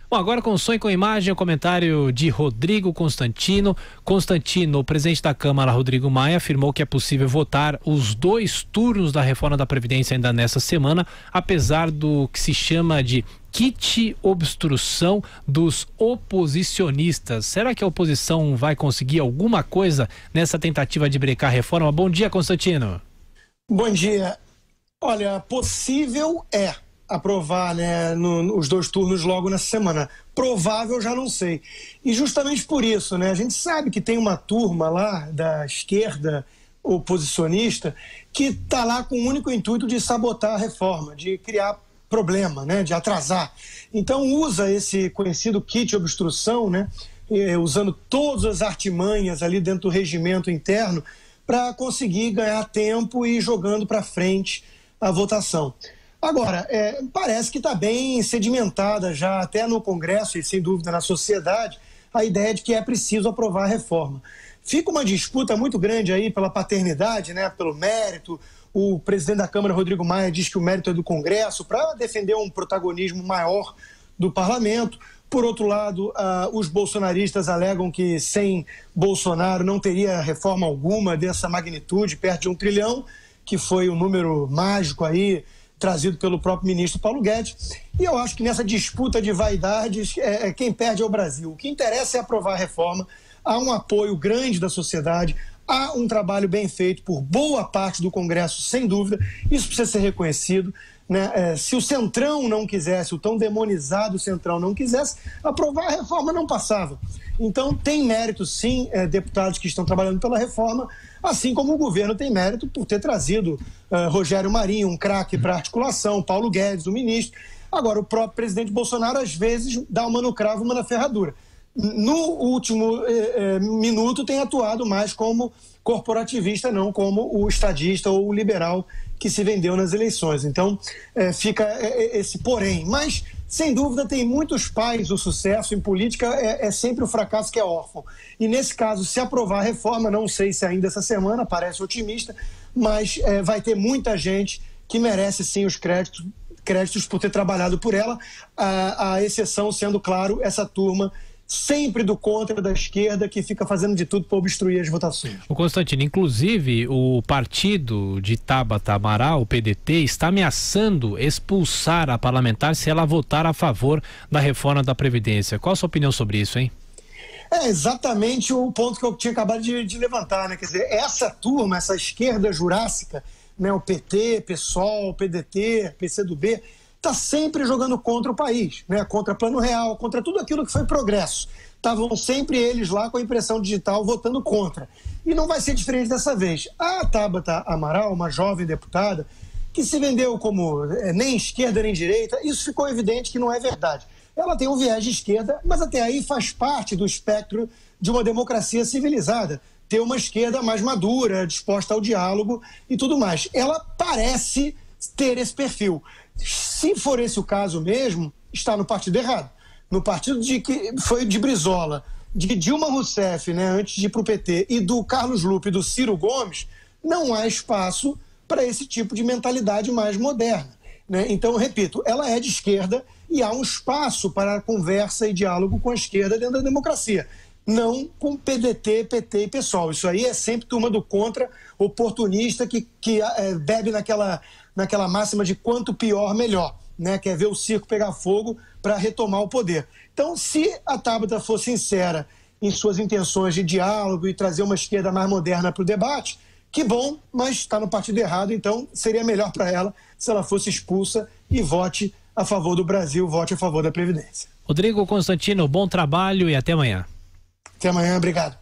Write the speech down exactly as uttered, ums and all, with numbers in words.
Bom, agora com som e com imagem, o comentário de Rodrigo Constantino. Constantino, o presidente da Câmara, Rodrigo Maia, afirmou que é possível votar os dois turnos da reforma da Previdência ainda nessa semana, apesar do que se chama de kit obstrução dos oposicionistas. Será que a oposição vai conseguir alguma coisa nessa tentativa de brecar a reforma? Bom dia, Constantino. Bom dia. Olha, possível é aprovar, né, no, os dois turnos logo nessa semana. Provável, já não sei. E justamente por isso, né, a gente sabe que tem uma turma lá da esquerda oposicionista que está lá com o único intuito de sabotar a reforma, de criar problema, né, de atrasar. Então usa esse conhecido kit obstrução, né, eh, usando todas as artimanhas ali dentro do regimento interno para conseguir ganhar tempo e ir jogando para frente a votação. Agora, é, parece que está bem sedimentada já até no Congresso e sem dúvida na sociedade a ideia de que é preciso aprovar a reforma. Fica uma disputa muito grande aí pela paternidade, né, pelo mérito. O presidente da Câmara, Rodrigo Maia, diz que o mérito é do Congresso para defender um protagonismo maior do parlamento. Por outro lado, uh, os bolsonaristas alegam que sem Bolsonaro não teria reforma alguma dessa magnitude, perto de um trilhão, que foi o número mágico aí trazido pelo próprio ministro Paulo Guedes. E eu acho que nessa disputa de vaidades, é, é, quem perde é o Brasil. O que interessa é aprovar a reforma. Há um apoio grande da sociedade, há um trabalho bem feito por boa parte do Congresso, sem dúvida. Isso precisa ser reconhecido, né? É, se o Centrão não quisesse, o tão demonizado Centrão não quisesse, aprovar a reforma não passava. Então tem mérito sim, é, deputados que estão trabalhando pela reforma, assim como o governo tem mérito por ter trazido uh, Rogério Marinho, um craque para articulação, Paulo Guedes, o ministro. Agora, o próprio presidente Bolsonaro, às vezes, dá uma no cravo, uma na ferradura. No último eh, eh, minuto, tem atuado mais como corporativista, não como o estadista ou o liberal que se vendeu nas eleições. Então, eh, fica eh, esse porém. Mas, sem dúvida, tem muitos pais do sucesso em política, é, é sempre o fracasso que é órfão. E, nesse caso, se aprovar a reforma, não sei se ainda essa semana, parece otimista, mas eh, vai ter muita gente que merece, sim, os créditos, créditos por ter trabalhado por ela, a, a exceção sendo, claro, essa turma sempre do contra da esquerda que fica fazendo de tudo para obstruir as votações. O Constantino, inclusive o partido de Tabata Amaral, o P D T, está ameaçando expulsar a parlamentar se ela votar a favor da reforma da Previdência. Qual a sua opinião sobre isso, hein? É exatamente o ponto que eu tinha acabado de, de levantar, né? Quer dizer, essa turma, essa esquerda jurássica, né? O P T, PSOL, P D T, P C do B, está sempre jogando contra o país, né? Contra Plano Real, contra tudo aquilo que foi progresso. Estavam sempre eles lá com a impressão digital votando contra. E não vai ser diferente dessa vez. A Tabata Amaral, uma jovem deputada, que se vendeu como é, nem esquerda nem direita, isso ficou evidente que não é verdade. Ela tem um viés de esquerda, mas até aí faz parte do espectro de uma democracia civilizada. Ter uma esquerda mais madura, disposta ao diálogo e tudo mais. Ela parece ter esse perfil. Se for esse o caso mesmo, está no partido errado. No partido de que foi de Brizola, de Dilma Rousseff, né, antes de ir para o P T, e do Carlos Lupe e do Ciro Gomes, não há espaço para esse tipo de mentalidade mais moderna, né? Então, repito, ela é de esquerda e há um espaço para conversa e diálogo com a esquerda dentro da democracia. Não com P D T, P T e PSOL. Isso aí é sempre turma do contra, oportunista, que, que é, bebe naquela, naquela máxima de quanto pior, melhor, né? Quer ver o circo pegar fogo para retomar o poder. Então, se a Tabata for sincera em suas intenções de diálogo e trazer uma esquerda mais moderna para o debate, que bom, mas está no partido errado, então seria melhor para ela se ela fosse expulsa e vote a favor do Brasil, vote a favor da Previdência. Rodrigo Constantino, bom trabalho e até amanhã. Até amanhã, obrigado.